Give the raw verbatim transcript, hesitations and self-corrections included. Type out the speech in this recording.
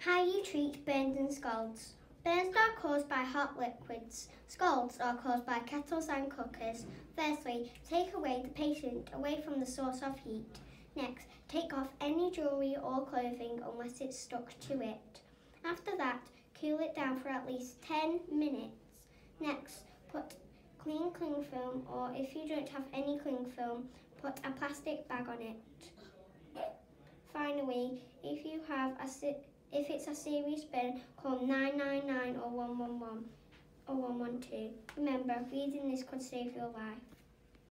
How you treat burns and scalds. Burns are caused by hot liquids. Scalds are caused by kettles and cookers. Firstly, take away the patient away from the source of heat. Next, take off any jewellery or clothing unless it's stuck to it. After that, cool it down for at least ten minutes. Next, put clean cling film, or if you don't have any cling film, put a plastic bag on it. Finally, if you have a if it's a serious burn, call nine nine nine or one one one or one one two. Remember, reading this could save your life.